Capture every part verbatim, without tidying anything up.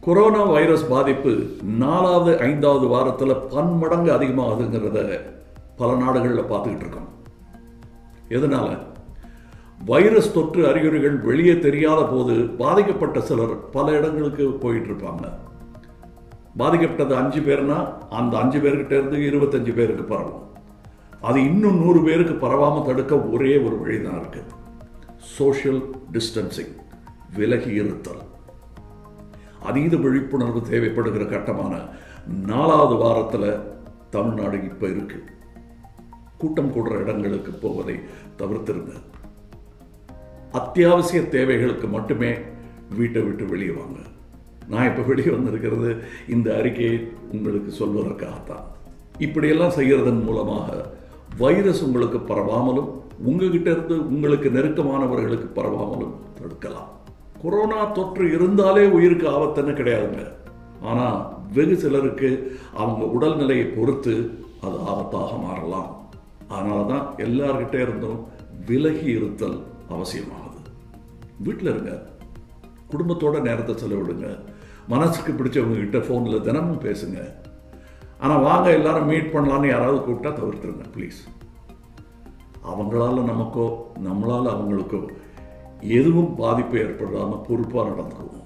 Corona virus பாதிப்பு நாலாவது ஐந்தாவது வாரத்தில் பன்மடங்கு அதிகமாகுதுங்கிறத பல நாடுகளில் பார்த்துக்கிட்டு இருக்கோம். எதனால? வைரஸ் தொற்று அறிகுறிகள் வெளியே தெரியாத போது பாதிக்கப்பட்ட சிலர் பல இடங்களுக்கு போயிட்டு இருப்பாங்க. பாதிக்கப்பட்டது அஞ்சு பேர்னா அந்த அஞ்சு பேர்கிட்ட இருந்து இருபத்தஞ்சு பேருக்கு பரவும். அது இன்னும் நூறு பேருக்கு பரவாமல் தடுக்க ஒரே ஒரு வழிதான் இருக்கு: சோஷியல் டிஸ்டன்சிங், விலகி இருத்தல். அதீத விழிப்புணர்வு தேவைப்படுகிற கட்டமான நாலாவது வாரத்தில் தமிழ்நாடு இப்போ இருக்கு. கூட்டம் கூடுற இடங்களுக்கு போவதை தவிர்த்திருங்க. அத்தியாவசிய தேவைகளுக்கு மட்டுமே வீட்டை விட்டு வெளியே வாங்க. நான் இப்போ வெளியே வந்திருக்கிறது இந்த அறிக்கையை உங்களுக்கு சொல்வதற்காகத்தான். இப்படியெல்லாம் செய்கிறதன் மூலமாக வைரஸ் உங்களுக்கு பரவாமலும் உங்ககிட்ட இருந்து உங்களுக்கு நெருக்கமானவர்களுக்கு பரவாமலும் தடுக்கலாம். கொரோனா தொற்று இருந்தாலே உயிருக்கு ஆபத்துன்னு கிடையாதுங்க. ஆனால் வெகு சிலருக்கு அவங்க உடல்நிலையை பொறுத்து அது ஆபத்தாக மாறலாம். அதனால தான் எல்லார்கிட்ட இருந்தும் விலகி இருத்தல் அவசியமாகுது. வீட்டில் இருங்க, குடும்பத்தோட நேரத்தை செலவிடுங்க, மனசுக்கு பிடிச்சவங்க கிட்ட ஃபோனில் தினமும் பேசுங்க. ஆனால் வாங்க எல்லாரும் மீட் பண்ணலான்னு யாராவது கூப்பிட்டா தவிர்த்துருங்க ப்ளீஸ். அவங்களால நமக்கோ நம்மளால அவங்களுக்கோ எதுவும் பாதிப்பு ஏற்படாமல் பொறுப்பாக நடந்துக்குவோம்.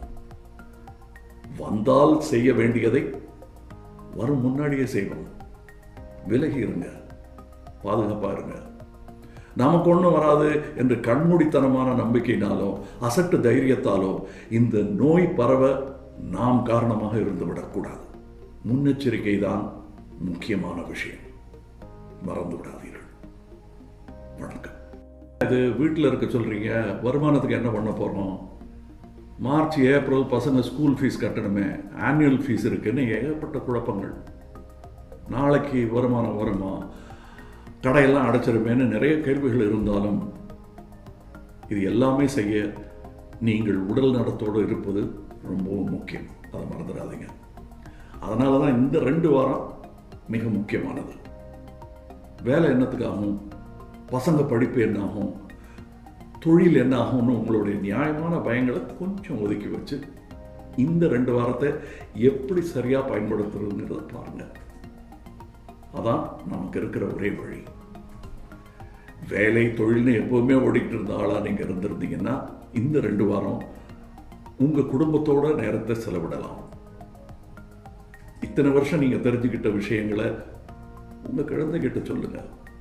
வந்தால் செய்ய வேண்டியதை வரும் முன்னாடியே செய்வோம். விலகி இருங்க, பாதுகாப்பாக இருங்க. நமக்கு ஒன்றும் வராது என்று கண்மூடித்தனமான நம்பிக்கையினாலோ அசட்டு தைரியத்தாலோ இந்த நோய் பரவ நாம் காரணமாக இருந்து விடக்கூடாது. முன்னெச்சரிக்கை தான் முக்கியமான விஷயம். மறந்து விடாதீர்கள். வணக்கம். இது வீட்டில் இருக்க சொல்றீங்க, வருமானத்துக்கு என்ன பண்ண போறோம்? மார்ச் ஏப்ரல் பசங்க ஸ்கூல் ஃபீஸ் கட்டணுமே, ஆனுவல் ஃபீஸ் இருக்குன்னு ஏகப்பட்ட குழப்பங்கள். நாளைக்கு வருமானம் வருமா, கடையெல்லாம் அடைச்சிருமேன்னு நிறைய கேள்விகள் இருந்தாலும் இது எல்லாமே செய்ய நீங்கள் உடல் நலத்தோடு இருப்பது ரொம்பவும் முக்கியம். அதை மறந்துடாதீங்க. அதனால தான் இந்த ரெண்டு வாரம் மிக முக்கியமானது. வேலை என்னத்துக்காகும், பசங்க படிப்பு என்னாகும், தொழில் என்ன ஆகும்னு உங்களுடைய நியாயமான பயங்களை கொஞ்சம் ஒதுக்கி வச்சு இந்த ரெண்டு வாரத்தை எப்படி சரியா பயன்படுத்துறதுங்கிறத பாருங்க. அதான் நமக்கு இருக்கிற ஒரே வழி. வேலை தொழில்னு எப்பவுமே ஓடிக்கிட்டு இருந்த ஆளா நீங்க இருந்திருந்தீங்கன்னா இந்த ரெண்டு வாரம் உங்க குடும்பத்தோட நேரத்தை செலவிடலாம். இத்தனை வருஷம் நீங்க தெரிஞ்சுக்கிட்ட விஷயங்களை உங்க குழந்தைகிட்ட சொல்லுங்க.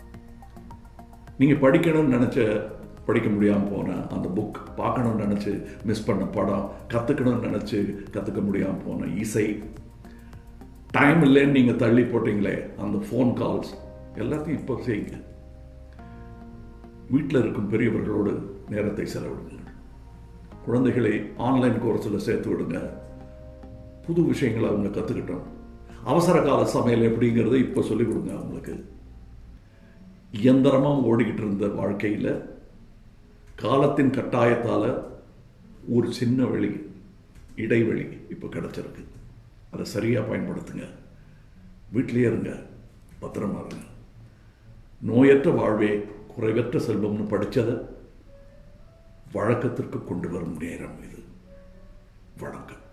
நீங்க படிக்கணும்னு நினைச்ச படிக்க முடியாமல் போன அந்த புக், பார்க்கணும்னு நினச்சி மிஸ் பண்ண படம், கற்றுக்கணும்னு நினச்சி கற்றுக்க முடியாமல் போன இசை, டைம் இல்லைன்னு நீங்கள் தள்ளி போட்டீங்களே அந்த ஃபோன் கால்ஸ் எல்லாத்தையும் இப்போ செய்யுங்க. வீட்டில் இருக்கும் பெரியவர்களோடு நேரத்தை செலவிடுங்க. குழந்தைகளை ஆன்லைன் கோர்ஸில் சேர்த்து விடுங்க. புது விஷயங்களை அவங்க கற்றுக்கிட்டோம். அவசர கால சமையல் எப்படிங்கிறத இப்போ சொல்லிக் கொடுங்க அவங்களுக்கு. இயந்திரமாக ஓடிக்கிட்டு இருந்த வாழ்க்கையில் காலத்தின் கட்டாயத்தால் ஒரு சின்ன வழி, இடைவெளி இப்போ கிடைச்சிருக்கு. அதை சரியாக பயன்படுத்துங்க. வீட்டிலேயே இருங்க, பத்திரமா இருங்க. நோயற்ற வாழ்வே குறைவற்ற செல்வம்னு படித்ததை வழக்கத்திற்கு கொண்டு வரும் நேரம் இது. வணக்கம்.